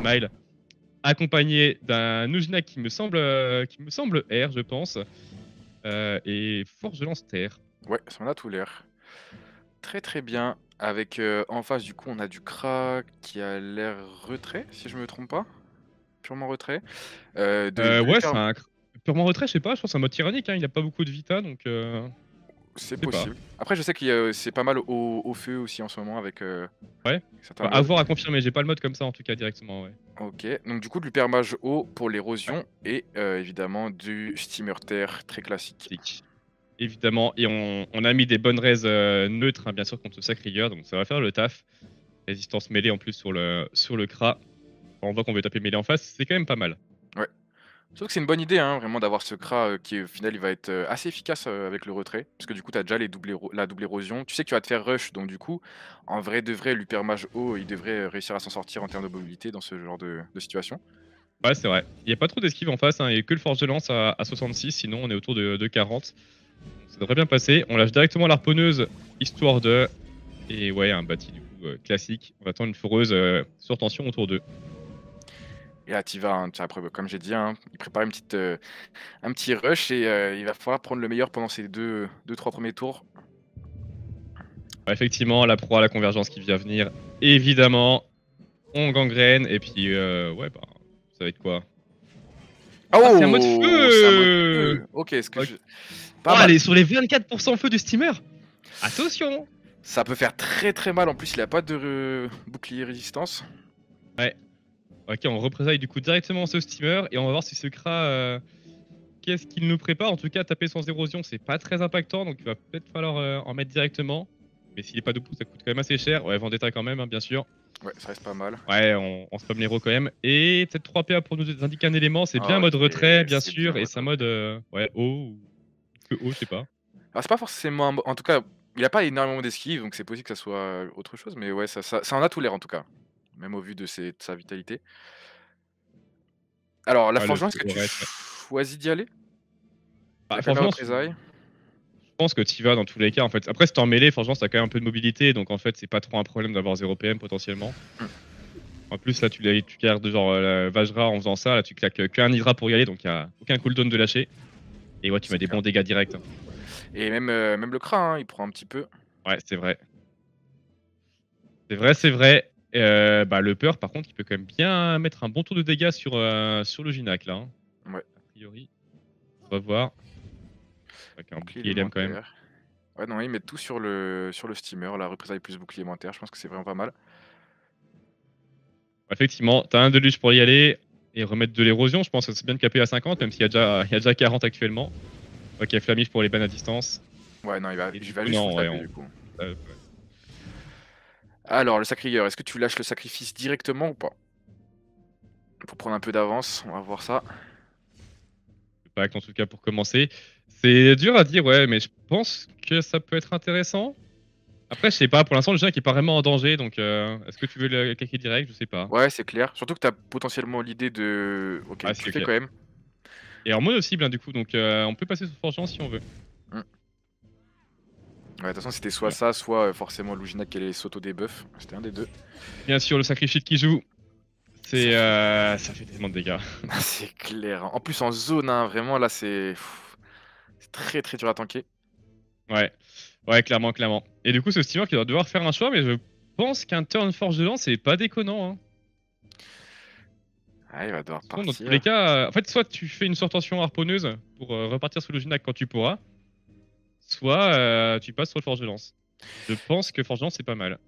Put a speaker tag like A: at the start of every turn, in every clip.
A: Smile, accompagné d'un Nujnak qui me semble R, je pense, et Forge de Lance Terre.
B: Ouais, ça en a tout l'air. Très très bien. Avec en face, du coup, on a du Kra qui a l'air retrait, si je me trompe pas. Purement retrait. De
A: Ouais,
B: l'hyper.
A: c'est un purement retrait, je sais pas, je pense que c'est un mode tyrannique, hein, il a pas beaucoup de vita, donc
B: C'est
A: je sais pas.
B: possible. Après, je sais qu'il y a, c'est pas mal au feu aussi en ce moment avec
A: Ouais.
B: certains
A: Bah, à
B: modes.
A: voir, à confirmer, j'ai pas le mode comme ça en tout cas directement, ouais.
B: Ok, donc du coup, de l'hypermage haut pour
A: Ouais,
B: l'érosion et évidemment du steamer terre très classique.
A: classique. Évidemment, et on a mis des bonnes raises neutres, hein, bien sûr, contre le Sacrieur, donc ça va faire le taf. Résistance mêlée en plus sur le Kra. On voit qu'on veut taper mêlée en face, c'est quand même pas mal.
B: Ouais. Je trouve que c'est une bonne idée, hein, vraiment d'avoir ce Kra qui au final il va être assez efficace avec le retrait. Parce que du coup tu as déjà la double érosion. Tu sais que tu vas te faire rush, donc du coup, en vrai de vrai, l'hypermage haut, il devrait réussir à s'en sortir en termes de mobilité dans ce genre de situation.
A: Ouais, c'est vrai. Il n'y a pas trop d'esquive en face, hein, il y a que le Forge de Lance à 66, sinon on est autour de 40. Donc ça devrait bien passer. On lâche directement l'harponneuse, histoire de... Et ouais, un bâti du coup classique. On attend une foreuse sur tension autour d'eux.
B: Et là tu vas, hein, après, comme j'ai dit, hein, il prépare un petit rush et il va falloir prendre le meilleur pendant ces deux, trois premiers tours.
A: Ouais, effectivement, la proie, la convergence qui vient venir, évidemment. On gangrène, et puis ouais, bah, ça va être quoi? Ah, c'est un mode
B: Oh, c'est un mode
A: feu.
B: feu. Ok, est-ce que
A: Ok.
B: je...
A: Oh,
B: Pas mal.
A: allez, sur les 24% feu du steamer. Attention.
B: Ça peut faire très très mal. En plus, il a pas de bouclier résistance.
A: Ouais. Ok, on représaille du coup directement ce steamer, et on va voir si ce Kra... qu'est-ce qu'il nous prépare? En tout cas, taper sans érosion, c'est pas très impactant, donc il va peut-être falloir en mettre directement. Mais s'il est pas debout, ça coûte quand même assez cher. Ouais, Vendetta quand même, hein, bien sûr.
B: Ouais, ça reste pas mal.
A: Ouais, on spam l'héros quand même. Et peut-être 3 PA pour nous indiquer un élément. C'est bien
B: Ok,
A: mode retrait, bien
B: c'est bien
A: sûr. Et
B: mode
A: c'est un mode
B: retrait.
A: ouais, haut ou que haut, je sais pas.
B: Alors, c'est pas forcément. En tout cas, il a pas énormément d'esquive, donc c'est possible que ça soit autre chose. Mais ouais, ça en a tout l'air en tout cas. Même au vu de sa vitalité. Alors, la
A: Ouais, le
B: forgeron, est-ce
A: feu
B: que
A: au
B: tu
A: reste, ouais.
B: choisis d'y aller
A: Bah,
B: avec la
A: franchement,
B: représailles?
A: je pense que tu vas dans tous les cas, en fait. Après, si t'es en mêlée, franchement, t'as quand même un peu de mobilité. Donc, en fait, c'est pas trop un problème d'avoir 0 PM potentiellement.
B: Hmm,
A: En plus, là, tu gardes genre la Vajra en faisant ça. Là, tu claques qu'un Hydra pour y aller. Donc, il y a aucun cooldown de lâcher. Et ouais, tu mets
B: c'est
A: des
B: clair.
A: bons dégâts directs, hein.
B: Et même le crin, hein, il prend un petit peu.
A: Ouais, c'est vrai. C'est vrai, c'est vrai. Bah, le peur, par contre, il peut quand même bien mettre un bon tour de dégâts sur le Ginac, là, hein.
B: Ouais,
A: A priori. On va voir. Avec un
B: bouclier
A: bouclier LM quand même.
B: élémentaire. Ouais, non, ils mettent tout sur le steamer, la représailles plus bouclier élémentaire. Je pense que c'est vraiment pas mal.
A: Effectivement, t'as un deluge pour y aller et remettre de l'érosion. Je pense que c'est bien de caper à 50, même il y a déjà 40 actuellement. Ok, Flamif pour les bannes à distance.
B: Ouais, non,
A: Et
B: il
A: du
B: va
A: coup,
B: juste full
A: non, ouais,
B: taper du coup.
A: ouais.
B: Alors, le sacrieur, est-ce que tu lâches le sacrifice directement ou pas? Pour prendre un peu d'avance, on va voir ça.
A: Impact en tout cas pour commencer. C'est dur à dire, ouais, mais je pense que ça peut être intéressant. Après, je sais pas, pour l'instant, le Ginac est pas vraiment en danger, donc est-ce que tu veux le claquer direct? Je sais pas.
B: Ouais, c'est clair. Surtout que tu as potentiellement l'idée de... Ok,
A: Ah,
B: tu le
A: c'est
B: fais
A: clair.
B: quand même.
A: Et en mono cible, hein, du coup, donc on peut passer sur Forgeant si on veut.
B: Hmm. Ouais, de toute façon, c'était soit
A: Voilà.
B: ça, soit forcément Lugina qui allait s'auto-debuff. C'était un des deux.
A: Bien sûr, le sacrifice qui joue,
B: Ça fait...
A: ça fait tellement de dégâts.
B: C'est clair, hein. En plus, en zone, hein, vraiment, là, c'est très très dur à tanker.
A: Ouais, ouais, clairement, clairement. Et du coup, ce steamer qui va devoir faire un choix, mais je pense qu'un turn forge de lance, c'est pas déconnant, hein.
B: Ah, il va devoir
A: Sinon, dans tous les
B: partir.
A: cas, en fait, soit tu fais une sortation harponneuse pour repartir sous le Ginac quand tu pourras, soit tu passes sur le forge de lance. Je pense que forge de lance, c'est pas mal.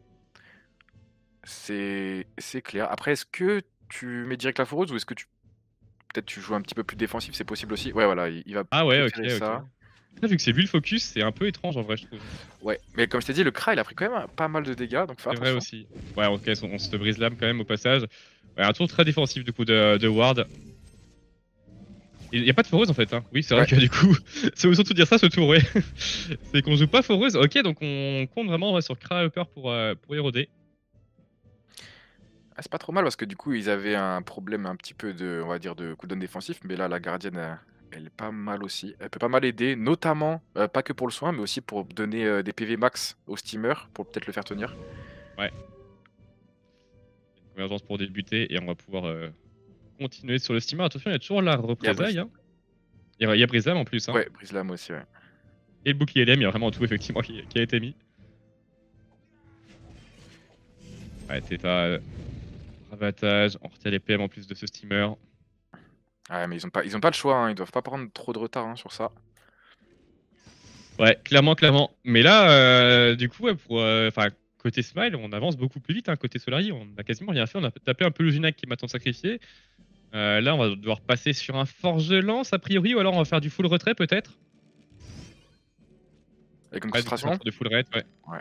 B: C'est clair. Après, est-ce que tu mets direct la foreuse ou est-ce que tu... Peut-être tu joues un petit peu plus défensif, c'est possible aussi. Ouais, voilà, il va
A: Ah ouais, ok,
B: préférer
A: ok.
B: ça.
A: Là, vu que c'est lui le focus, c'est un peu étrange en vrai, je trouve.
B: Ouais, mais comme je t'ai dit, le Kra, il a pris quand même pas mal de dégâts, donc fais
A: C'est vrai
B: attention.
A: aussi. Ouais, ok, on se brise l'âme quand même au passage. Ouais, un tour très défensif du coup de Ward. Il n'y a pas de foreuse en fait, hein. Oui, c'est vrai
B: Ouais.
A: que du coup, c'est surtout dire ça ce tour, ouais. C'est qu'on joue pas foreuse. Ok, donc on compte vraiment ouais, sur Kra Upper pour éroder.
B: Ah, c'est pas trop mal parce que du coup, ils avaient un problème un petit peu de, on va dire, de cooldown défensif, mais là, la gardienne, elle est pas mal aussi. Elle peut pas mal aider, notamment, pas que pour le soin, mais aussi pour donner des PV max au steamer, pour peut-être le faire tenir.
A: Ouais. convergence pour débuter et on va pouvoir continuer sur le steamer. Attention, il y a toujours la représailles. Hein. Il y a Brise-Lame en plus. Hein.
B: Ouais, Brise-Lame aussi, ouais.
A: Et le bouclier LM, il y a vraiment tout effectivement qui a été mis. Ouais, Theta, ravatage, on retient les PM en plus de ce steamer.
B: Ouais, mais ils ont pas le choix, hein. Ils doivent pas prendre trop de retard hein, sur ça.
A: Ouais, clairement, clairement. Mais là, du coup, ouais, pour, côté Smile, on avance beaucoup plus vite. Hein, côté Solari, on a quasiment rien fait. On a tapé un peu le Junac qui est maintenant sacrifié. Là, on va devoir passer sur un Forge-Lance a priori, ou alors on va faire du full retrait peut-être.
B: Avec une
A: Ouais,
B: concentration
A: de full ret, ouais.
B: Ouais.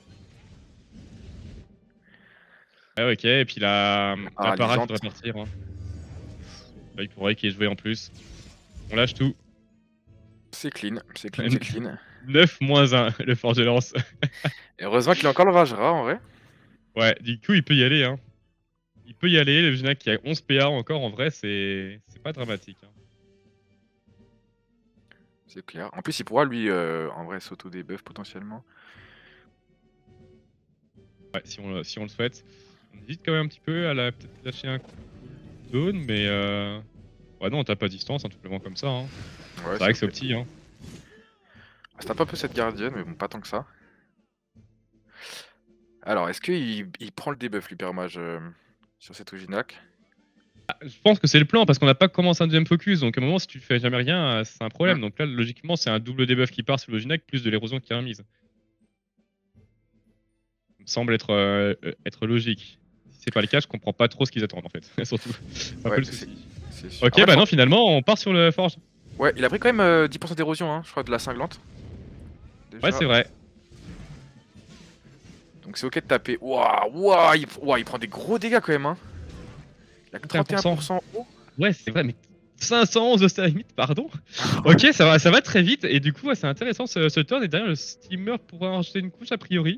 A: Ouais, ok, et puis la parade
B: Paralysante.
A: devrait partir. Hein. Il pourrait qu'il ait joué en plus. On lâche tout.
B: C'est clean, c'est clean, c'est clean.
A: 9-1, le Forge-Lance.
B: Et heureusement qu'il a encore le Vajra en vrai.
A: Ouais, du coup, il peut y aller. Hein. Il peut y aller. Le Junac qui a 11 PA encore, en vrai, c'est pas dramatique. Hein.
B: C'est clair. En plus, il pourra lui, en vrai, s'auto-debuff potentiellement.
A: Ouais, si on le souhaite. On hésite quand même un petit peu à peut-être lâcher un coup de zone, mais ouais, non, on tape à distance, hein, tout simplement comme ça. Hein.
B: Ouais,
A: c'est vrai que c'est opti. Hein.
B: Ça tape un peu cette gardienne, mais bon, pas tant que ça. Alors, est-ce qu'il prend le debuff, l'hypermage, sur cet Ojinac?
A: Je pense que c'est le plan parce qu'on n'a pas commencé un deuxième focus, donc à un moment, si tu fais jamais rien, c'est un problème. Donc là, logiquement, c'est un double debuff qui part sur le Junac plus de l'érosion qui est remise. Ça me semble être logique. Si c'est pas le cas, je comprends pas trop ce qu'ils attendent en fait. Surtout, c'est un peu le souci. Ok, bah non, finalement, on part sur le Forge.
B: Ouais, il a pris quand même 10% d'érosion, hein, je crois, de la cinglante.
A: Déjà. Ouais, c'est vrai.
B: Donc c'est ok de taper. Waouh, il prend des gros dégâts quand même. Hein. Il a que 31% haut.
A: Ouais, c'est vrai, mais 511 de stat limite, pardon. Ok, ça va très vite. Et du coup, ouais, c'est intéressant ce turn. Et derrière, le steamer pourra rajouter une couche a priori.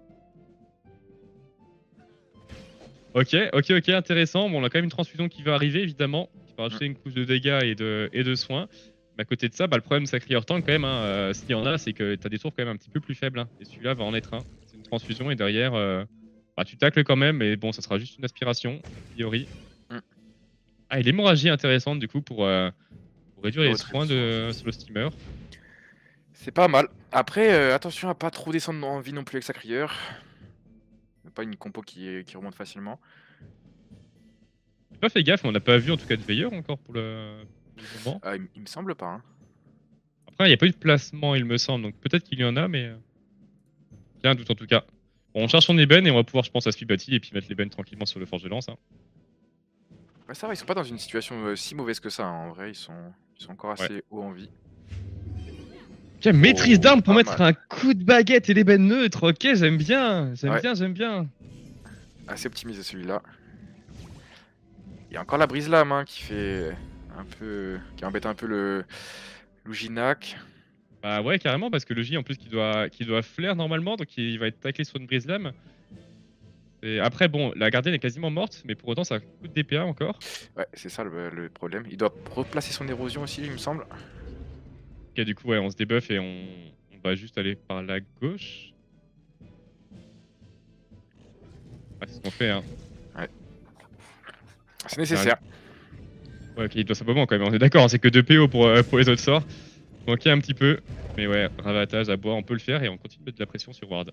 A: Ok, intéressant. Bon, on a quand même une transfusion qui va arriver, évidemment. Qui va rajouter une couche de dégâts et de soins. Mais à côté de ça, bah, le problème Sacrifier Tank, quand même, hein, s'il y en a, c'est que t'as des tours quand même un petit peu plus faibles. Hein, et celui-là va en être un. C'est une transfusion et derrière, bah, tu tacles quand même. Mais bon, ça sera juste une aspiration, a priori. Ah, et l'hémorragie intéressante du coup pour réduire les soins sur le steamer.
B: C'est pas mal. Après, attention à pas trop descendre en vie non plus avec sa crieur. Pas une compo qui remonte facilement.
A: J'ai pas fait gaffe, mais on n'a pas vu en tout cas de veilleur encore pour le moment.
B: Il me semble pas. Hein.
A: Après, il n'y a pas eu de placement, il me semble, donc peut-être qu'il y en a, mais j'ai un doute en tout cas. Bon, on cherche son ébène et on va pouvoir, je pense, à Spibati et puis mettre l'ébène tranquillement sur le Forge de Lance. Hein.
B: Ouais, ça va, ils sont pas dans une situation si mauvaise que ça. Hein. En vrai, ils sont encore assez haut en vie.
A: Tiens, maîtrise d'arme pour mettre un coup de baguette et l'ébène neutre. Ok, j'aime bien. J'aime bien.
B: Assez optimisé celui-là. Il y a encore la Brise-Lame hein, qui fait un peu. Qui embête un peu le Luginac.
A: Bah ouais, carrément, parce que le J en plus qui doit flair normalement, donc il va être taclé sur une Brise-Lame. Et après, bon, la gardienne est quasiment morte, mais pour autant, ça coûte des PA encore.
B: Ouais, c'est ça le problème. Il doit replacer son érosion aussi, il me semble.
A: Ok, du coup, ouais, on se débuff et on va juste aller par la gauche. Ah, c'est ce qu'on fait, hein.
B: Ouais. C'est nécessaire.
A: Ouais, ok, il doit simplement quand même, on est d'accord, hein, c'est que 2 PO pour les autres sorts. Ok, un petit peu. Mais ouais, ravatage à bois, on peut le faire et on continue de mettre de la pression sur Ward.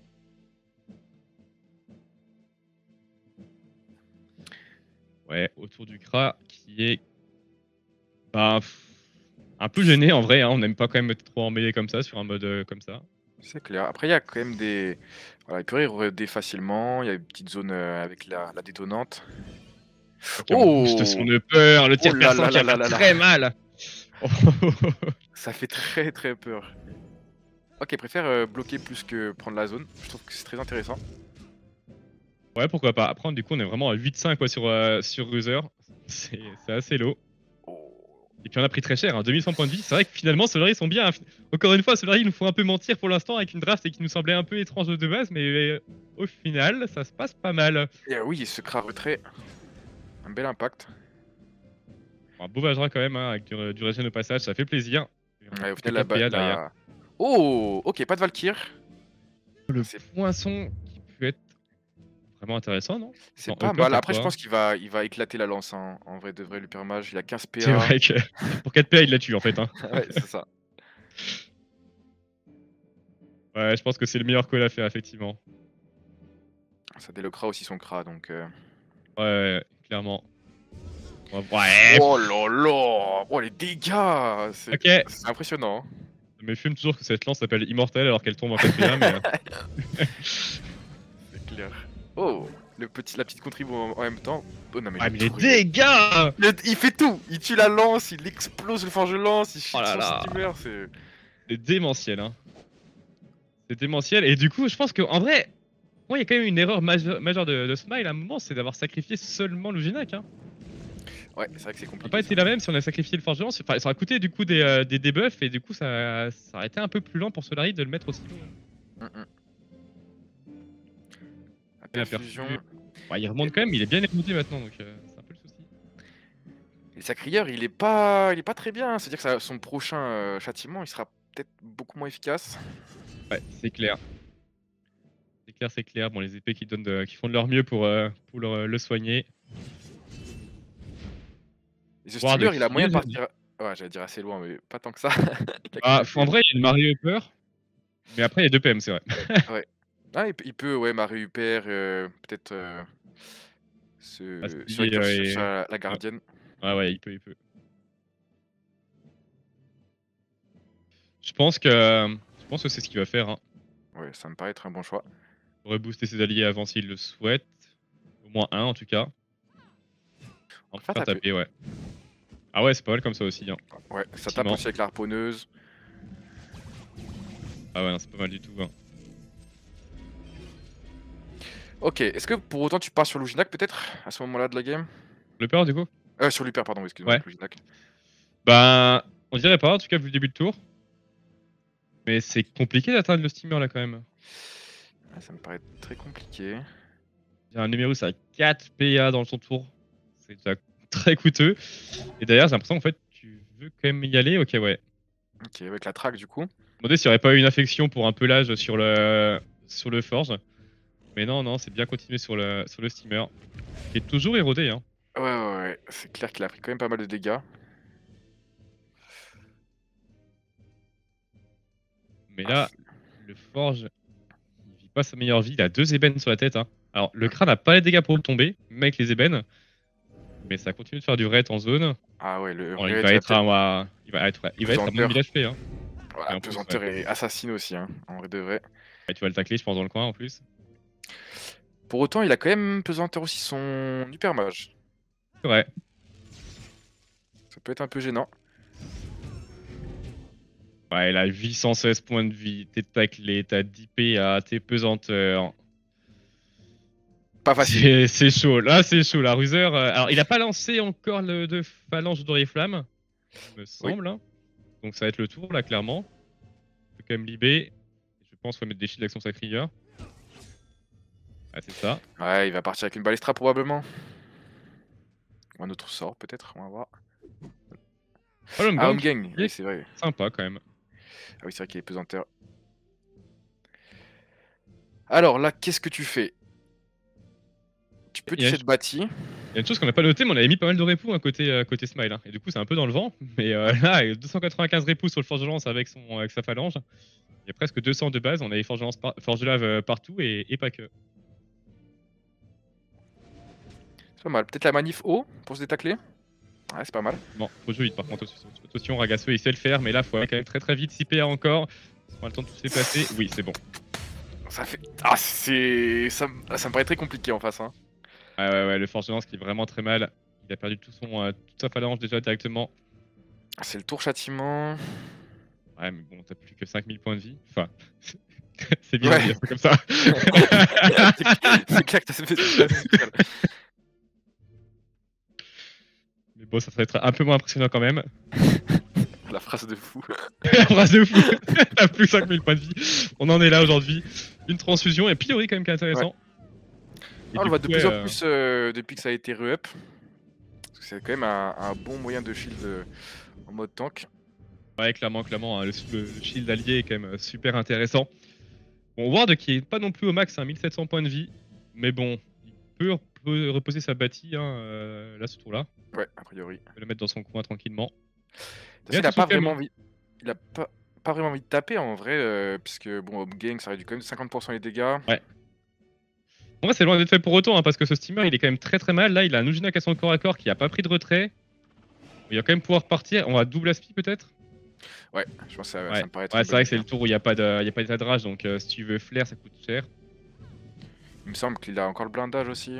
A: Ouais, autour du Kra qui est bah, un peu gêné en vrai, hein. On n'aime pas quand même être trop emmêlé comme ça sur un mode comme ça.
B: C'est clair. Après, il y a quand même des. Voilà, il peut redé facilement. Il y a une petite zone avec la détonante.
A: Okay, on booste son peur, le tir perçant qui a fait très mal.
B: Ça fait très très peur. Ok, il préfère bloquer plus que prendre la zone. Je trouve que c'est très intéressant.
A: Ouais, pourquoi pas. Après, du coup, on est vraiment à 8-5 quoi, sur Ruser. C'est assez low. Et puis on a pris très cher, hein, 2100 points de vie. C'est vrai que finalement, Solari sont bien. Encore une fois, Solari il nous faut un peu mentir pour l'instant avec une draft qui nous semblait un peu étrange de base, mais au final, ça se passe pas mal.
B: Et oui, ce Kra retrait. Un bel impact.
A: Un beau Vajra quand même, hein, avec du régène au passage, ça fait plaisir.
B: Ouais, au final, derrière. Oh, ok, pas de Valkyr.
A: Le poinçon qui peut être vraiment intéressant, non?
B: C'est
A: Dans
B: pas
A: Upper,
B: mal.
A: t'as
B: Après, je
A: quoi?
B: pense qu'il va éclater la lance, hein, en vrai de vrai, l'Hyper Mage. Il a 15
A: C'est
B: PA.
A: vrai que pour 4 PA, il la tue en fait, hein.
B: Ouais, c'est ça.
A: Ouais, je pense que c'est le meilleur call à faire, effectivement.
B: Ça délocera aussi son Kra, donc
A: Ouais, ouais, clairement. Ouais,
B: Oh là là! Oh les dégâts! C'est
A: OK.
B: c'est impressionnant, hein.
A: Ça me fume toujours que cette lance s'appelle Immortel alors qu'elle tombe en 4 PA, mais
B: C'est clair. Oh! La petite contribu en même temps. Oh non mais
A: ah,
B: le
A: mais les
B: tour
A: dégâts!
B: il fait tout! Il tue la lance, il explose le forge-lance, il
A: Oh
B: shit
A: là
B: son
A: là!
B: steamer, c'est
A: C'est démentiel, hein. C'est démentiel et du coup, je pense qu'en vrai, moi, il y a quand même une erreur majeure de Smile à un moment, c'est d'avoir sacrifié seulement Lugenac, hein.
B: ouais, c'est vrai que c'est
A: Ça aurait
B: compliqué
A: pas
B: ça.
A: été la même si on a sacrifié le Forgeron. Enfin, ça aurait coûté du coup des debuffs et du coup, ça aurait été un peu plus lent pour Solari de le mettre aussi loin.
B: Mmh mh. La
A: Et la
B: perfusion.
A: perfu, bah, il
B: Et
A: remonte quand même, il est bien érodé maintenant, donc c'est un peu le souci.
B: et Sacrieur, il est pas très bien, hein. C'est-à-dire que son prochain, châtiment, il sera peut-être beaucoup moins efficace.
A: Ouais, c'est clair. C'est clair, c'est clair. Bon, les épées qui font de leur mieux pour le soigner.
B: Et ce
A: Ward
B: steamer, il a
A: qui
B: moyen
A: est
B: de
A: joli.
B: partir ouais, j'allais dire assez loin, mais pas tant que ça. Il a que
A: Ah,
B: 2
A: en
B: PM.
A: vrai, il y a le Mario Upper, mais après, il y a 2 PM, c'est vrai.
B: Ouais. Ah, il peut, ouais, Marie Huppert, peut-être,
A: Ah,
B: celui qui recherche
A: et
B: la
A: ouais,
B: gardienne.
A: ouais, ouais, il peut, il peut. Je pense que c'est ce qu'il va faire, hein.
B: Ouais, ça me paraît être un bon choix.
A: Rebooster ses alliés avant s'il le souhaite. Au moins un, en tout cas.
B: On
A: On
B: va
A: peut
B: faire
A: faire
B: taper.
A: taper, ouais. Ah ouais, c'est pas mal comme ça aussi, hein.
B: Ouais, ça tape
A: Effectivement.
B: aussi avec la harponneuse.
A: Ah ouais, non, c'est pas mal du tout, hein.
B: OK, est-ce que pour autant tu pars sur Luginak peut-être, à ce moment-là de la game?
A: Le peur, du coup?
B: Sur Luper, pardon, excuse-moi,
A: Ouais.
B: avec Luginak.
A: Bah, on dirait pas, en tout cas, vu le début de tour. Mais c'est compliqué d'atteindre le steamer là quand même.
B: Ah, ça me paraît très compliqué.
A: Il y a un numéro à 4 PA dans son tour. C'est déjà très coûteux. Et d'ailleurs, j'ai l'impression qu'en fait, tu veux quand même y aller. Ok, ouais.
B: OK, avec la track du coup.
A: Demandez s'il n'y aurait pas eu une infection pour un pelage sur le forge. Mais non, non, c'est bien continué sur le steamer. Qui est toujours érodé, hein.
B: Ouais, ouais, ouais, c'est clair qu'il a pris quand même pas mal de dégâts.
A: Mais
B: Ah
A: là, le forge, il vit pas sa meilleure vie. Il a 2 ébènes sur la tête, hein. Alors, le crâne n'a pas les dégâts pour le tomber, même avec les ébènes. Mais ça continue de faire du raid en zone.
B: ah ouais, le
A: Bon, il
B: raid,
A: va
B: il va
A: être
B: peut-être
A: à moins de 1000
B: pesanteur.
A: HP, hein. Et
B: Voilà,
A: en plus, ouais.
B: pesanteur et assassine aussi, hein, en vrai de vrai.
A: Ouais, tu vas le tacler, je pense, dans le coin en plus.
B: Pour autant, il a quand même pesanteur aussi son Hyper Mage.
A: C'est vrai.
B: Ça peut être un peu gênant.
A: Ouais, il a 816 points de vie, t'es taclé, t'as 10 PA, t'es pesanteur.
B: Pas facile.
A: C'est chaud, là c'est chaud. La ruseur. Alors, il a pas lancé encore le de phalange d'Oriflamme, il me
B: Oui.
A: semble, hein. Donc, ça va être le tour là, clairement. Il peut quand même libé. Je pense qu'il faut mettre des shields avec son sacrieur. Ah, c'est ça.
B: Ouais, il va partir avec une balestra probablement. Ou un autre sort peut-être, on va voir.
A: Oh, l'homme
B: Ah,
A: gang,
B: Omgang,
A: il
B: oui
A: est
B: c'est vrai.
A: sympa quand même.
B: Ah oui, c'est vrai qu'il est pesanteur. Alors là, qu'est-ce que tu fais? Tu peux
A: Il y a
B: toucher de bâti.
A: Il y a une chose qu'on n'a pas noté, mais on avait mis pas mal de répous côté Smile, hein. Et du coup, c'est un peu dans le vent. Mais là, il y a 295 répous sur le Forge de Lance avec sa phalange. Il y a presque 200 de base. On avait Forge de Lave partout et pas que.
B: C'est pas mal. Peut-être la manif haut pour se détacler. Ouais, c'est pas mal.
A: Bon, faut jouer vite par contre. Attention, Ragasseux, il sait le faire. Mais là, faut aller quand même très très vite. 6 PA encore. On prend le temps de tout s'effacer. Oui, c'est bon.
B: Ça fait. Ah, ça me paraît très compliqué en face, hein.
A: Ouais, ouais, ouais. Le Forge de Lance qui est vraiment très mal. Il a perdu toute sa phalange déjà directement.
B: C'est le tour châtiment.
A: Ouais, mais bon, t'as plus que 5000 points de vie. Enfin, c'est bien de
B: Ouais.
A: dire ça comme ça.
B: C'est clair que t'as fait spécial.
A: Mais bon, ça serait être un peu moins impressionnant quand même.
B: La phrase de fou.
A: Phrase de fou. T'as plus 5000 points de vie. On en est là aujourd'hui. Une transfusion et pilori quand même qui est intéressant. Et
B: Ah, on
A: du
B: le voit de
A: coup,
B: plus
A: ouais,
B: en plus depuis que ça a été re-up. Parce que c'est quand même un bon moyen de shield en mode tank.
A: ouais, clairement, clairement, hein, le shield allié est quand même super intéressant. Bon, Ward qui est pas non plus au max, hein, 1700 points de vie. Mais bon, peut reposer sa bâtie hein, là, ce tour-là.
B: Ouais, a priori.
A: Il peut le mettre dans son coin tranquillement.
B: De toute
A: Et
B: façon,
A: là,
B: il a
A: tout
B: pas
A: souffle
B: vraiment
A: hein.
B: envie. Il a pas vraiment envie de taper en vrai, puisque bon, Home Gang, ça réduit quand même de 50% les dégâts.
A: Ouais. En vrai, c'est loin d'être fait pour autant, hein, parce que ce steamer, il est quand même très très mal. Là, il a un Nujina qui a son corps à corps qui a pas pris de retrait. Il va quand même pouvoir partir. On va double aspi peut-être.
B: Ouais, je pense que ça
A: Ouais,
B: me paraît être
A: ouais
B: une
A: c'est
B: bonne
A: vrai que
B: idée,
A: c'est
B: hein.
A: le tour où il n'y a pas d'état de rage, donc si tu veux flair, ça coûte cher.
B: Il me semble qu'il a encore le blindage aussi.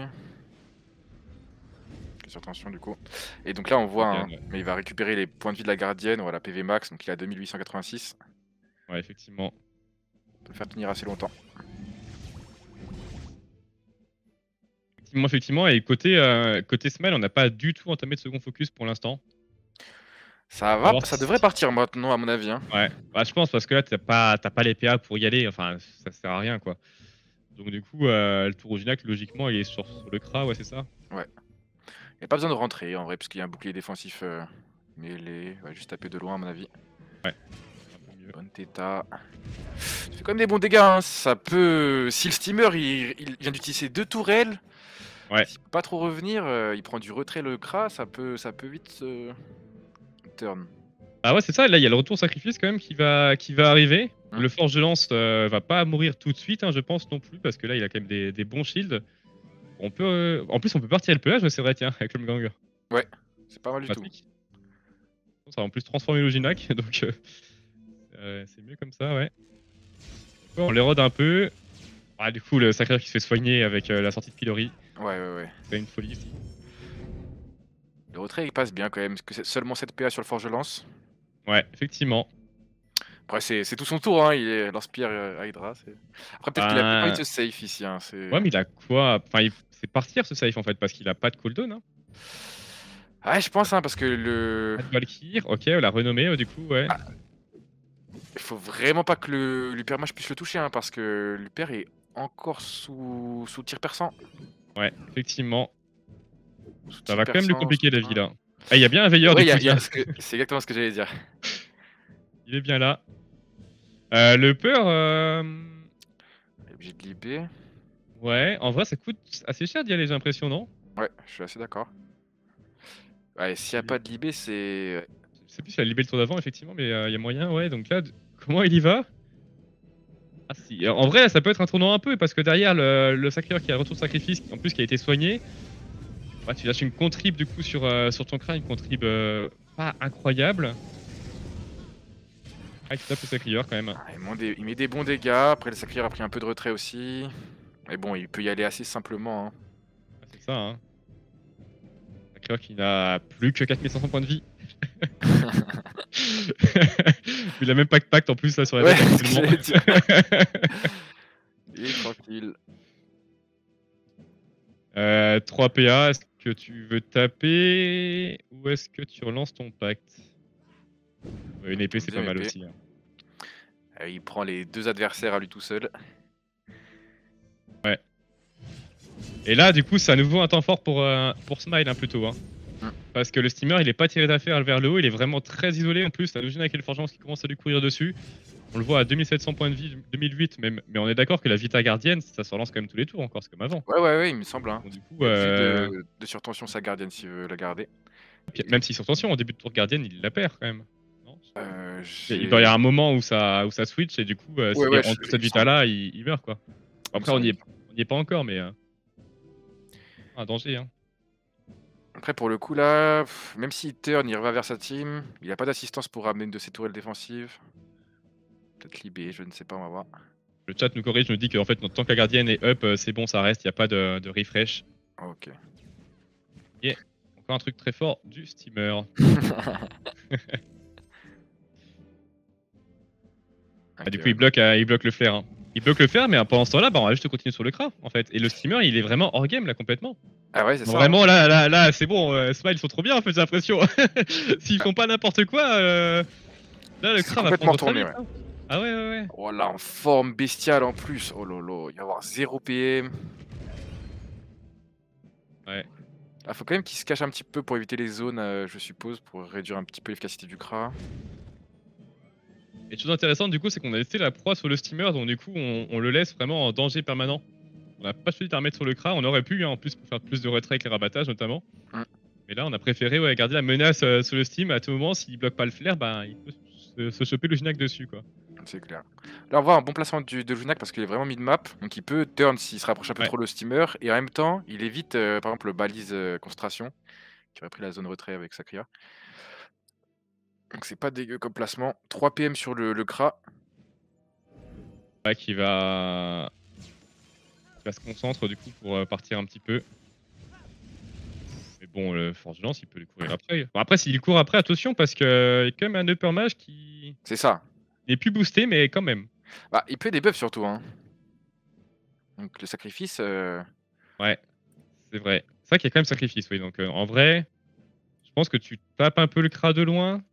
B: Sur tension du coup. Et donc là, on voit, hein,
A: Gardienne, ouais.
B: mais il va récupérer les points de vie de la gardienne, voilà, PV max, donc il a 2886.
A: Ouais, effectivement.
B: On peut le faire tenir assez longtemps.
A: Effectivement. Et côté Smile, on n'a pas du tout entamé de second focus pour l'instant.
B: Ça
A: On va
B: va,
A: voir
B: ça
A: si...
B: devrait partir maintenant, à mon avis, hein.
A: Ouais, bah, je pense parce que là, t'as pas les PA pour y aller. Enfin, ça sert à rien, quoi. Donc du coup, le tour Ojinac, logiquement, il est sur le Kra, ouais, c'est ça?
B: Ouais. Il n'y a pas besoin de rentrer en vrai, parce qu'il y a un bouclier défensif mêlé. Ouais, juste taper de loin, à mon avis.
A: Ouais, un peu mieux.
B: Bonne Theta. Ça fait quand même des bons dégâts, hein. Ça peut. Si le steamer il vient d'utiliser 2 tourelles,
A: Ouais.
B: s'il peut pas trop revenir, il prend du retrait le Kra, ça peut vite turn.
A: Ah ouais, c'est ça, là, il y a le retour sacrifice quand même qui va arriver.
B: Hmm.
A: Le Forge de Lance va pas mourir tout de suite, hein, je pense non plus, parce que là, il a quand même des bons shields. On peut, en plus, on peut partir le pelage, c'est vrai, tiens, avec le Mgang.
B: Ouais, c'est pas mal du tout.
A: Pratique. Ça va en plus transformer l'Ojinac, donc c'est mieux comme ça, ouais. On l'érode un peu. Ah, du coup, le Sacreur qui se fait soigner avec la sortie de Pilori.
B: Ouais.
A: C'est une folie ici.
B: Le retrait il passe bien quand même, parce que c'est seulement 7 PA sur le Forge de Lance.
A: Ouais, effectivement.
B: Après, c'est tout son tour, hein. Il est lance-pierre à Hydra. Après, peut-être qu'il a peut-être pas envie de se safe ici, hein.
A: Ouais, mais il a quoi? Enfin, c'est partir ce safe en fait, parce qu'il a pas de cooldown. Hein.
B: Ouais, je pense, hein, parce que le.
A: Pas de Valkyr, ok, on l'a renommé du coup, ouais.
B: Ah, il faut vraiment pas que le l'hypermage puisse le toucher, hein, parce que l'hyper est encore sous tir perçant.
A: Ouais, effectivement.
B: Sous
A: Ça
B: tir
A: va quand même lui
B: perçant,
A: compliquer
B: sous
A: la vie
B: train.
A: là. Ah, il y a bien un veilleur
B: Ouais,
A: du coup, tiens.
B: c'est exactement ce que j'allais dire.
A: Il est bien là. Le peur,
B: Il est obligé de libérer.
A: ouais, en vrai ça coûte assez cher d'y aller, j'ai l'impression, non?
B: Ouais, je suis assez d'accord. Ouais, s'il n'y a pas de libé, c'est.
A: Je sais plus si elle a libé le tour d'avant, effectivement, mais il y a moyen, ouais. Donc là, comment il y va? Ah si, en vrai, ça peut être un tournant un peu, parce que derrière, le sacrifieur qui a retour de sacrifice, en plus qui a été soigné, ouais, tu lâches une contrib du coup sur ton crâne, une contrib pas incroyable. Ah, tu tapes le sacrifieur quand même.
B: Ah, il met des bons dégâts. Après, le sacrifieur a pris un peu de retrait aussi. Mais bon, il peut y aller assez simplement, hein.
A: Ah, c'est ça, hein. Sacrifieur qui n'a plus que 4500 points de vie. Il a même pas de pacte en plus là sur la
B: Ouais,
A: tête
B: c'est ce que j'allais dire.
A: actuellement.
B: Il est tranquille.
A: 3 PA, est-ce que tu veux taper ou est-ce que tu relances ton pacte? Une épée c'est pas
B: Deuxième
A: mal
B: épée.
A: aussi. Hein.
B: Il prend les 2 adversaires à lui tout seul.
A: Ouais. Et là du coup c'est à nouveau un temps fort pour Smile hein, plutôt. Hein. Parce que le steamer il est pas tiré d'affaire vers le haut, il est vraiment très isolé en plus. La Logina avec le Forgeance qui commence à lui courir dessus. On le voit à 2700 points de vie, 2008 même. Mais on est d'accord que la Vita Gardienne ça se relance quand même tous les tours encore, c'est comme avant.
B: Ouais, il me semble, hein.
A: Donc, du coup,
B: Il est obligé de surtension sa gardienne s'il veut la garder.
A: même si sur tension, en début de tour Gardienne, il la perd quand même. Non il doit y
B: J'ai.
A: avoir un moment où ça switch et du coup, s'il
B: Ouais,
A: rentre toute
B: il
A: cette
B: me
A: Vita
B: semble.
A: là, il meurt quoi.
B: Il me
A: Après, on
B: semble.
A: y est pas encore, mais un danger. Hein.
B: Après, pour le coup, là, même s'il turn, il va vers sa team. Il a pas d'assistance pour ramener une de ses tourelles défensives. Peut-être libé, je ne sais pas, on va voir.
A: Le chat nous corrige, nous dit qu'en fait, tant que la Gardienne est up, c'est bon, ça reste, il n'y a pas de refresh.
B: Ok.
A: Et encore un truc très fort du steamer. Du coup, il bloque le flair. Hein. Il bloque le flair, mais pendant ce temps-là, on va juste continuer sur le cra en fait. Et le steamer, il est vraiment hors game là complètement.
B: Ah ouais, c'est ça.
A: Vraiment, là, c'est bon. Smile, ils sont trop bien, en fait, j'ai l'impression. S'ils font pas n'importe quoi, là, le
B: C'est
A: cra va
B: complètement
A: prendre très
B: tourné,
A: vite.
B: ouais.
A: Hein. Ah ouais.
B: Oh là, en forme bestiale en plus. Oh lolo, il va y avoir 0 PM.
A: Ouais.
B: Ah, faut quand même qu'il se cache un petit peu pour éviter les zones, je suppose, pour réduire un petit peu l'efficacité du Kra.
A: Et chose intéressante, du coup, c'est qu'on a laissé la proie sur le steamer, donc du coup, on le laisse vraiment en danger permanent. On n'a pas choisi de la remettre sur le Kra. On aurait pu, hein, en plus, pour faire plus de retrait avec les rabattages notamment.
B: Mm.
A: Mais là, on a préféré garder la menace sur le Steam. À tout moment, s'il bloque pas le flair, ben, il peut se choper le Gignac dessus, quoi.
B: C'est clair. Là, on voit un bon placement de Junak parce qu'il est vraiment mid-map. Donc, il peut turn s'il se rapproche un peu
A: Ouais.
B: trop le steamer. Et en même temps, il évite, par exemple, le balise concentration qui aurait pris la zone retrait avec Sakria. Donc, c'est pas dégueu comme placement. 3 PM sur le Kra.
A: Ouais, qui va se concentrer du coup pour partir un petit peu. Mais bon, le Forge Lance, il peut le courir après. Bon, après, s'il court après, attention, parce qu'il y a quand même un Upper Mage qui
B: C'est ça.
A: n'est plus boosté, mais quand même.
B: Bah, il peut des buffs surtout. Hein. Donc, le sacrifice.
A: Ouais, c'est vrai. C'est vrai qu'il y a quand même sacrifice, oui. Donc en vrai, je pense que tu tapes un peu le Kra de loin.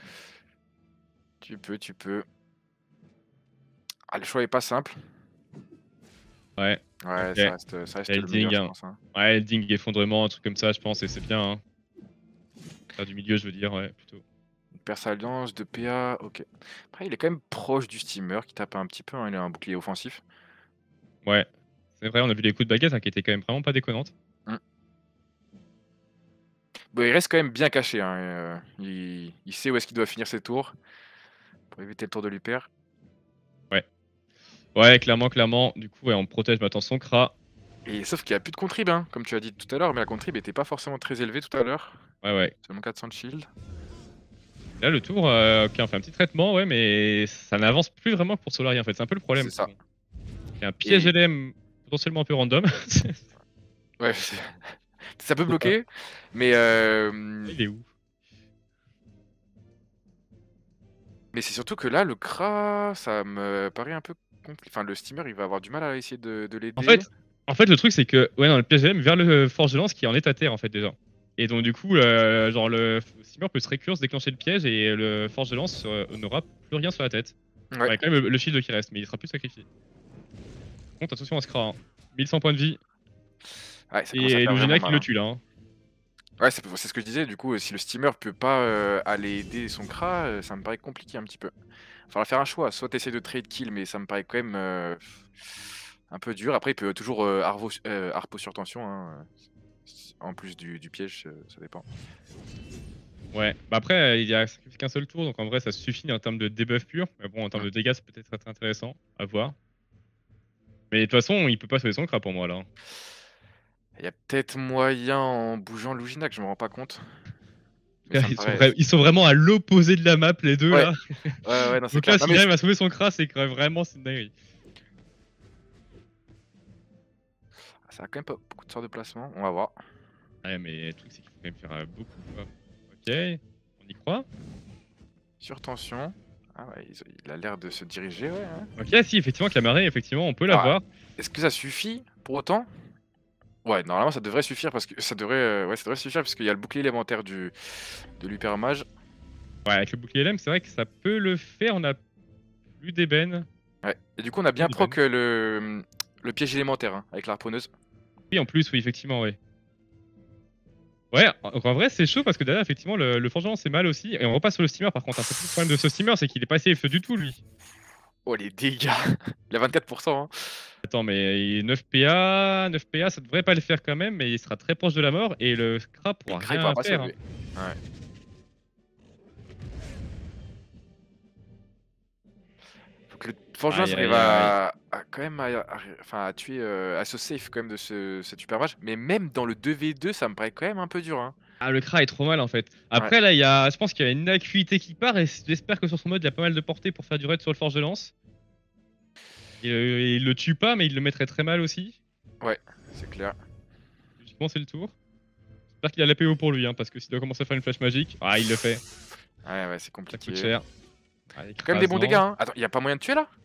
B: Tu peux. Ah, le choix est pas simple.
A: Ouais.
B: Ouais,
A: Ok.
B: ça reste le meilleur,
A: Elding,
B: je
A: hein.
B: pense. Hein.
A: Ouais, Elding, effondrement, un truc comme ça, je pense, et c'est bien. Hein. Faire du milieu, je veux dire, ouais, plutôt.
B: Perce Alliance, de PA, ok. Après, il est quand même proche du steamer qui tape un petit peu. Hein, il a un bouclier offensif.
A: Ouais. C'est vrai, on a vu les coups de baguette hein, qui étaient quand même vraiment pas déconnantes.
B: Bon, il reste quand même bien caché. Hein, il sait où est-ce qu'il doit finir ses tours. Pour éviter le tour de l'hyper.
A: Ouais. Ouais, clairement. Du coup, ouais, on protège maintenant son Kra.
B: Et sauf qu'il n'y a plus de contrib, hein, comme tu as dit tout à l'heure, mais la contrib était pas forcément très élevée tout à l'heure.
A: Ouais.
B: Seulement 400 de shield.
A: Là, le tour, ok, on fait un petit traitement, ouais, mais ça n'avance plus vraiment pour Solari en fait. C'est un peu le problème.
B: C'est ça.
A: Il y a un piège
B: Et-
A: LM potentiellement un peu random.
B: Ouais, ça peut bloquer, mais
A: Il est où?
B: c'est surtout que là, le Kra, ça me paraît un peu compliqué. Enfin, le steamer, il va avoir du mal à essayer de
A: En
B: l'aider.
A: fait, le truc, c'est que, ouais, non, le piège LM vers le Forge de Lance qui est en état terre en fait déjà. Et donc, du coup, genre, le steamer peut se recurse, déclencher le piège et le Forge de Lance n'aura plus rien sur la tête.
B: Ouais.
A: Ouais, quand même le shield qui reste, mais il sera plus sacrifié. Par contre, attention à ce Kra. Hein. 1100 points de vie.
B: Ouais, ça commence à
A: Et
B: faire vraiment
A: Lugina qui
B: mal.
A: le
B: Hein.
A: tue là. Hein.
B: Ouais, c'est ce que je disais. Du coup, si le steamer peut pas aller aider son Kra, ça me paraît compliqué un petit peu. Il faudra faire un choix. Soit essayer de trade kill, mais ça me paraît quand même un peu dur. Après, il peut toujours harpo sur tension. Hein, en plus du piège, ça dépend.
A: Ouais, bah après, il y a sacrifié qu'un seul tour, donc en vrai, ça suffit en termes de debuff pur. Mais bon, en termes de dégâts, c'est peut-être être intéressant à voir. Mais de toute façon, il peut pas sauver son Kra pour moi là. Hein.
B: Il y a peut-être moyen en bougeant Luginac, je me rends pas compte. Mais ça me paraît.
A: Ils sont vraiment à l'opposé de la map, les deux
B: Ouais,
A: là.
B: ouais, non, c'est
A: Donc
B: clair.
A: là,
B: Non,
A: s'il
B: mais
A: arrive à sauver son Kra, c'est quand même vraiment c'est une dinguerie.
B: ça a quand même pas beaucoup de sorts de placement. On va voir.
A: Ouais, mais le truc, c'est qu'il faut quand même faire beaucoup. Quoi. Ok, on y croit.
B: Sur tension. Ah ouais, il a l'air de se diriger, ouais. Hein.
A: Ok, si, effectivement, que la marée, effectivement, on peut
B: Alors,
A: l'avoir.
B: est-ce que ça suffit pour autant? Ouais, normalement ça devrait suffire parce que ça devrait suffire parce qu'il y a le bouclier élémentaire de l'hyper mage.
A: Ouais, avec le bouclier LM, c'est vrai que ça peut le faire. On a plus d'ébène.
B: Ouais. Et du coup, on a bien proc le piège élémentaire hein, avec la harponneuse.
A: Oui, en plus, oui, effectivement, oui. Ouais, en vrai, c'est chaud parce que derrière, effectivement, le forgeron, c'est mal aussi. Et on repasse sur le steamer par contre. Un peu le problème de ce steamer, c'est qu'il est pas safe du tout, lui.
B: Oh, les dégâts! Il a 24%. Hein.
A: Attends, mais 9 PA, 9 PA, ça devrait pas le faire quand même, mais il sera très proche de la mort et le scrap pourra
B: Le Kra, il
A: rien
B: pourra pas se
A: faire.
B: relever.
A: Hein.
B: Ouais. Faut que le forgeron
A: Aïe,
B: arrive
A: aïe, aïe.
B: à quand même à tuer à ce safe quand même de cet hyper mage. Mais même dans le 2v2, ça me paraît quand même un peu dur. Hein.
A: Ah, le Kra est trop mal en fait.
B: Ouais.
A: Après, là, je pense qu'il y a une acuité qui part et j'espère que sur son mode, il y a pas mal de portée pour faire du raid sur le forge de lance. Il le tue pas, mais il le mettrait très mal aussi.
B: Ouais, c'est clair.
A: Logiquement, c'est le tour. J'espère qu'il a la PO pour lui, hein, parce que s'il doit commencer à faire une flash magique, ah, il le fait.
B: Ouais, c'est
A: Ça
B: compliqué.
A: coûte cher.
B: Il y a quand même des bons dégâts. Hein. Attends, il y a pas moyen de tuer là?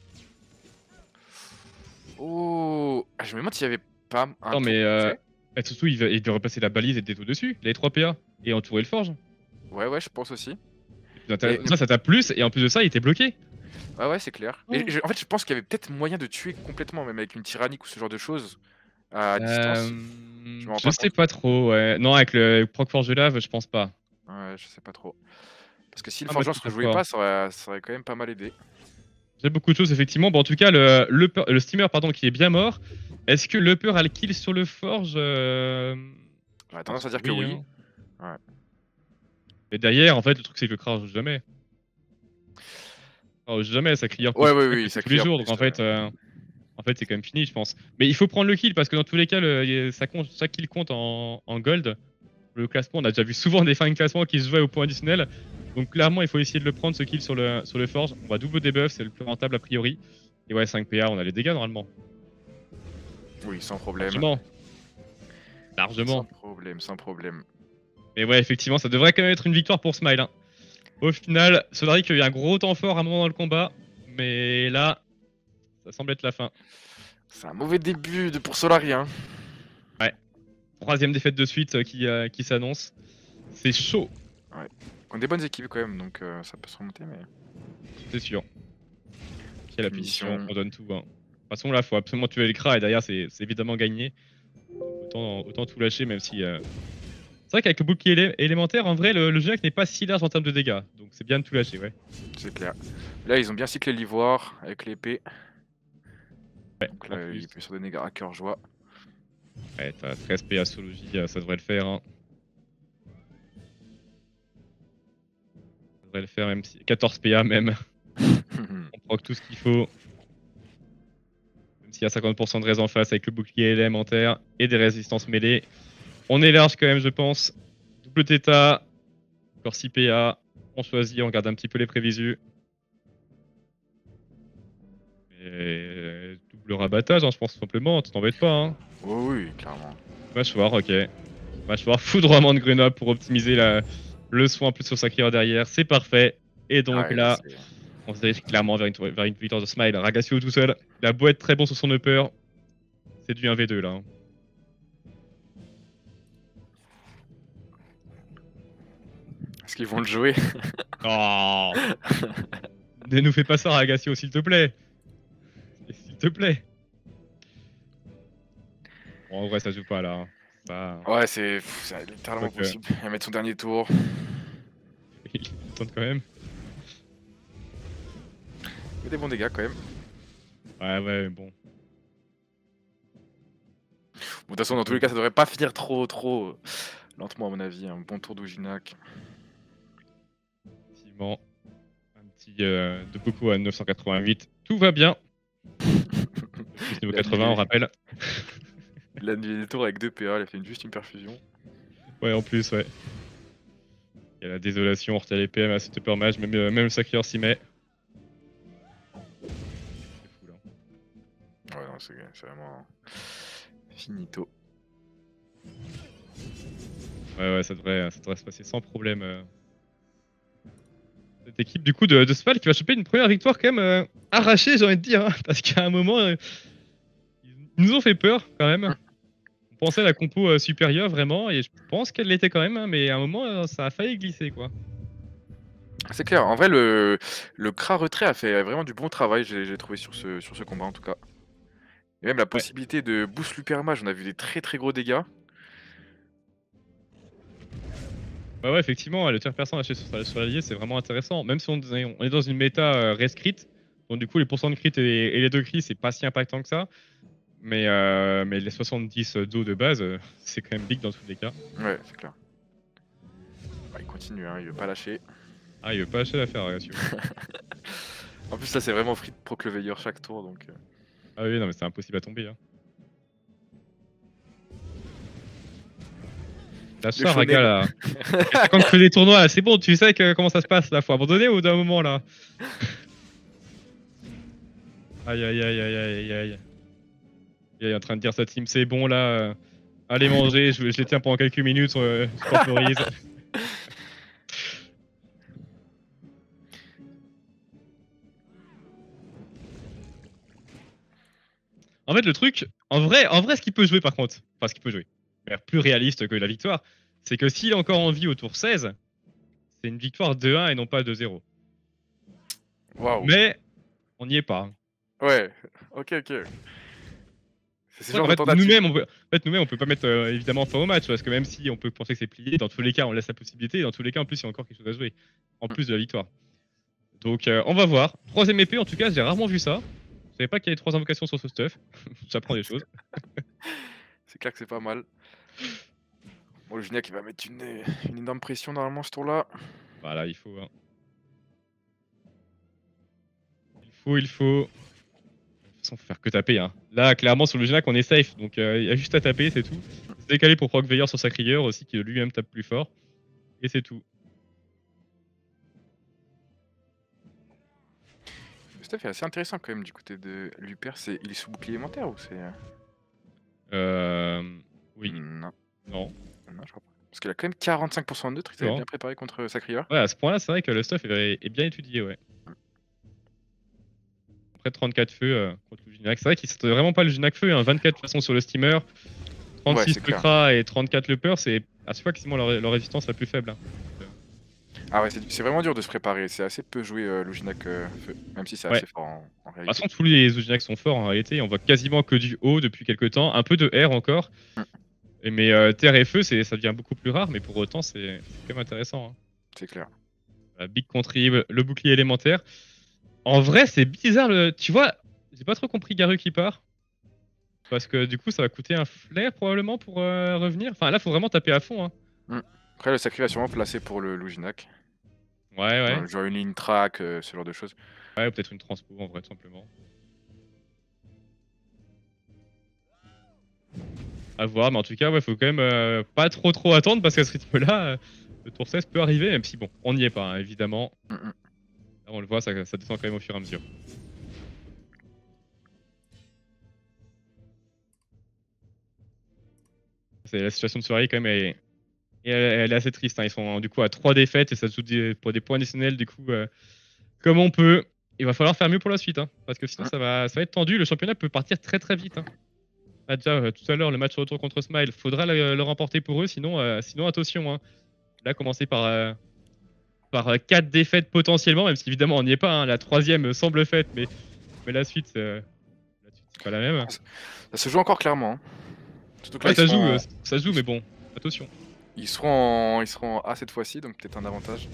B: Oh, je me demande s'il y avait pas un.
A: Attends, mais surtout, il devrait repasser la balise et le déto dessus. Il a les 3 PA et entourer le forge.
B: Ouais, je pense aussi.
A: Ça tape plus et en plus de ça, il était bloqué.
B: Ouais, c'est clair.
A: Oh.
B: Et en fait, je pense qu'il y avait peut-être moyen de tuer complètement, même avec une tyrannique ou ce genre de choses à distance.
A: Je sais pas trop, ouais. Non, avec le proc forge de lave, je pense pas.
B: Ouais, je sais pas trop. Parce que si le
A: Ah,
B: forgeron
A: bah,
B: se rejouait pas, ça aurait quand même pas mal aidé.
A: J'ai beaucoup de choses, effectivement. Bon, en tout cas, le steamer pardon, qui est bien mort. Est-ce que l'upper a le kill sur le forge
B: J'aurais tendance à dire que oui.
A: hein.
B: Ouais.
A: Et derrière, en fait, le truc, c'est que le Kra joue jamais. Joue jamais, ça clear
B: Ouais,
A: plus
B: ça
A: tous les
B: clear
A: jours.
B: plus.
A: Donc en fait c'est quand même fini, je pense. Mais il faut prendre le kill parce que dans tous les cas, ça compte, chaque kill compte en gold. Le classement, on a déjà vu souvent des fins de classement qui se jouaient au point additionnel. Donc clairement, il faut essayer de le prendre ce kill sur le forge. On va double debuff, c'est le plus rentable a priori. Et ouais, 5 PA, on a les dégâts normalement.
B: Oui, sans problème.
A: Largement. Largement.
B: Sans problème.
A: Mais ouais, effectivement, ça devrait quand même être une victoire pour Smile. Hein. Au final, Solaric a eu un gros temps fort à un moment dans le combat. Mais là, ça semble être la fin.
B: C'est un mauvais début pour Solari. Hein.
A: Ouais. 3ème défaite de suite qui s'annonce. C'est chaud.
B: Ouais. On a des bonnes équipes quand même, donc ça peut se remonter, mais.
A: C'est sûr. Quelle la punition, on donne tout. Hein. De toute façon, là, il faut absolument tuer le Kra et derrière, c'est évidemment gagné. Autant tout lâcher, même si. C'est vrai qu'avec le bouclier élémentaire, en vrai, le Géac n'est pas si large en termes de dégâts. Donc c'est bien de tout lâcher, ouais.
B: C'est clair. Là, ils ont bien cyclé l'ivoire avec l'épée.
A: Ouais,
B: donc là, il peut se donner à cœur joie.
A: Ouais, t'as 13 PA Sologie, ça devrait le faire. Hein. Ça devrait le faire, même si. 14 PA même. On proc tout ce qu'il faut. Même s'il y a 50% de raise en face avec le bouclier élémentaire et des résistances mêlées. On est large quand même, je pense. Double Theta. Encore 6 PA. On choisit, on regarde un petit peu les prévisus. Et double rabattage, hein, je pense, tout simplement. Tu t'embêtes pas. Hein.
B: Oh oui, clairement.
A: Mâchoire, ok. Mâchoire, foudroiement de Grenoble pour optimiser le soin plus sur sa clear derrière. C'est parfait. Et donc là, on se dirige clairement vers une victoire de Smile. Ragacio tout seul. Il a beau être très bon sur son upper. C'est du 1v2 là. Hein.
B: Est-ce qu'ils vont le jouer?
A: Oh ne nous fais pas ça, Ragacio, s'il te plaît. S'il te plaît. Bon, en vrai, ça joue pas là. Hein. Pas...
B: Ouais, c'est littéralement possible. Il va mettre son dernier tour.
A: Il tente quand même.
B: Il y a des bons dégâts quand même.
A: Ouais, bon.
B: Bon, de toute façon, dans tous les cas, ça devrait pas finir trop lentement, à mon avis. Un bon tour d'Ujinac.
A: Effectivement. Un petit de beaucoup à 988. Tout va bien. Niveau 80, on rappelle.
B: Il a annulé des tours avec 2 PA, il a fait juste une perfusion.
A: Ouais, en plus, ouais. Il y a la désolation, on retient les PM à cet upper mage, même le Sacrior s'y met. C'est fou là.
B: Ouais, non, c'est vraiment finito.
A: Ouais, ça devrait se passer sans problème. Cette équipe du coup de Spal qui va choper une première victoire quand même arrachée, j'ai envie de dire, hein, parce qu'à un moment, ils nous ont fait peur quand même. On pensait à la compo supérieure vraiment, et je pense qu'elle l'était quand même, hein, mais à un moment, ça a failli glisser quoi.
B: C'est clair, en vrai, le Kra retrait a fait vraiment du bon travail, j'ai trouvé sur ce combat en tout cas. Et même la possibilité de boost l'Upermage, on a vu des très gros dégâts.
A: Ouais, effectivement, le tiers percent lâché sur l'allié, c'est vraiment intéressant. Même si on est dans une méta res crit, donc du coup, les pourcents de crit et les 2 crits, c'est pas si impactant que ça. Mais les 70 d'eau de base, c'est quand même big dans tous les cas.
B: Ouais, c'est clair. Bah, il continue, hein, il veut pas lâcher.
A: Ah, il veut pas lâcher l'affaire, Ragacio.
B: En plus, là, c'est vraiment free de proc le veilleur chaque tour, donc...
A: Ah oui, non, mais c'est impossible à tomber. Hein. La soirée, Raga, là. Quand tu fais des tournois, c'est bon, tu sais comment ça se passe, là. Faut abandonner au bout d'un moment, là. Aïe. Il est en train de dire sa team, c'est bon, là. Allez manger, je les tiens pendant quelques minutes, je temporise. En fait, le truc, en vrai, ce qu'il peut jouer par contre, enfin, ce qu'il peut jouer, plus réaliste que la victoire, c'est que s'il est encore en vie au tour 16, c'est une victoire 2-1 et non pas 2-0.
B: Waouh.
A: Mais on n'y est pas.
B: Ouais, ok.
A: C'est genre en fait, nous-mêmes, on peut pas mettre évidemment fin au match, parce que même si on peut penser que c'est plié, dans tous les cas, on laisse la possibilité, et dans tous les cas, en plus, il y a encore quelque chose à jouer, en plus de la victoire. Donc, on va voir. 3ème épée, en tout cas, j'ai rarement vu ça. Je savais pas qu'il y avait 3 invocations sur ce stuff. J'apprends des choses.
B: C'est clair que c'est pas mal. Bon, le Gignac, il va mettre une énorme pression normalement ce tour-là.
A: Voilà, il faut. Hein. Il faut. De toute façon, faut faire que taper. Hein. Là, clairement, sur le Gignac, on est safe. Donc, il y a juste à taper, c'est tout. C'est décalé pour proc Veilleur sur sa crieur aussi, qui lui-même tape plus fort. Et c'est tout.
B: Le stuff est assez intéressant quand même du côté de Luper. Il est sous bouclier élémentaire ou c'est.
A: Oui.
B: Non.
A: Non.
B: Non, je crois pas. Parce qu'il a quand même 45% de neutre, il s'avait bien préparé contre Sacrieur.
A: Ouais, à ce point-là, c'est vrai que le stuff est bien étudié, ouais. Après 34 feux contre le Gignac. C'est vrai qu'il ne vraiment pas le Gignac feu, hein. 24 de toute façon sur le steamer, 36 le Kra et 34 le Peur, c'est à ce fois quasiment leur résistance la plus faible. Hein.
B: Ah ouais, c'est vraiment dur de se préparer, c'est assez peu joué le Gignac feu, même si c'est assez fort en réalité.
A: De toute façon, tous les Gignac sont forts en réalité, on voit quasiment que du haut depuis quelques temps, un peu de air encore. Mais terre et feu, ça devient beaucoup plus rare, mais pour autant, c'est quand même intéressant. Hein.
B: C'est clair.
A: Big contrib, le bouclier élémentaire. En vrai, c'est bizarre. Tu vois, j'ai pas trop compris Garu qui part. Parce que du coup, ça va coûter un flair probablement pour revenir. Enfin, là, faut vraiment taper à fond. Hein.
B: Après, le sacré va sûrement placer pour le Gignac.
A: Ouais.
B: Genre une ligne track, ce genre de choses.
A: Ouais, ou peut-être une transpo en vrai, tout simplement. À voir, mais en tout cas, ouais, faut quand même pas trop attendre parce qu'à ce rythme-là, le tour 16 peut arriver, même si bon, on n'y est pas, hein, évidemment. Là, on le voit, ça descend quand même au fur et à mesure. La situation de soirée, quand même, elle est assez triste. Hein. Ils sont du coup à 3 défaites et ça se joue pour des points additionnels, du coup, comme on peut. Il va falloir faire mieux pour la suite, hein, parce que sinon, ça va être tendu. Le championnat peut partir très vite. Hein. Ah, déjà, tout à l'heure, le match retour contre Smile, faudra le remporter pour eux, sinon attention. Hein. Là, commencer par 4 défaites potentiellement, même si évidemment on n'y est pas. Hein. La 3e semble faite, mais la suite, c'est pas la même.
B: Ça se joue encore clairement. Hein.
A: Surtout que là, ça joue, mais bon, attention.
B: Ils seront en A cette fois-ci, donc peut-être un avantage.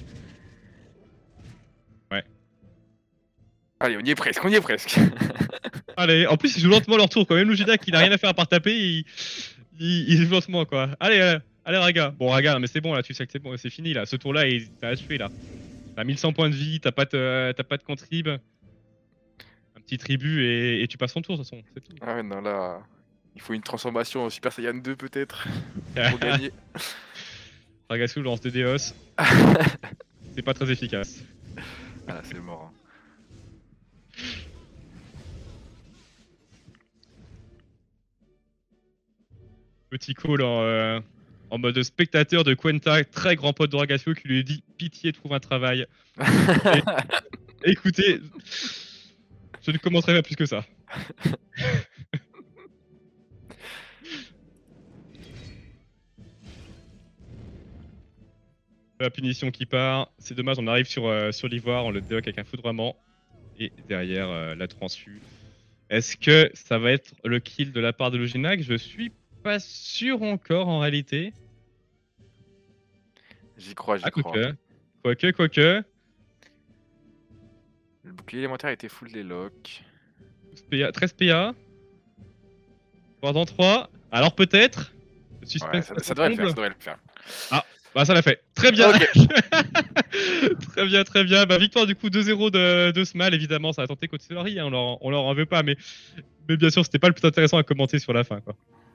A: Ouais.
B: Allez, on y est presque.
A: Allez, en plus ils jouent lentement leur tour quand même. Lugina qui n'a rien à faire à part taper, il joue lentement quoi. Allez Raga. Bon Raga, mais c'est bon là, tu sais que c'est bon, c'est fini là. Ce tour là, il t'a achevé là. T'as 1100 points de vie, t'as pas de contrib. Un petit tribut et tu passes ton tour de toute façon, c'est tout.
B: Ah ouais, non là, il faut une transformation en Super Saiyan 2 peut-être pour gagner.
A: Ragasu lance des Déos. C'est pas très efficace.
B: Ah c'est mort. Hein.
A: Petit call en mode spectateur de Quenta, très grand pote de Ragasu qui lui dit pitié, trouve un travail. Écoutez, je ne commenterai pas plus que ça. La punition qui part, c'est dommage, on arrive sur l'ivoire, on le déloque avec un foudroiement. Et derrière, la transfus. Est-ce que ça va être le kill de la part de Luginac? Je suis pas sûr encore en réalité.
B: J'y crois.
A: Quoique.
B: Le bouclier élémentaire était full des locks.
A: 13 PA. Voire dans 3. Alors peut-être.
B: Ouais, ça devrait le faire.
A: Ah, bah ça l'a fait. Très bien.
B: Okay.
A: très bien. Bah victoire du coup 2-0 de Smal, évidemment. Ça a tenté côté Solari, hein. On leur en veut pas, mais bien sûr, c'était pas le plus intéressant à commenter sur la fin, quoi.